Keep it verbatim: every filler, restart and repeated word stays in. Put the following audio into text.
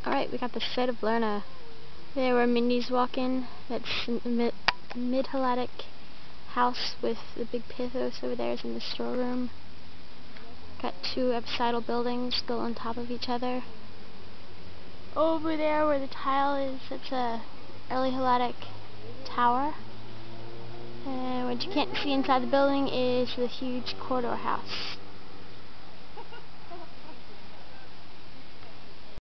Alright, we got the site of Lerna. There where Mindy's walking. That's a mid mid-Helladic house with the big pathos over there is in the storeroom. Got two epicidal buildings built on top of each other. Over there where the tile is, it's a early Helladic tower. And what you can't see inside the building is the huge corridor house.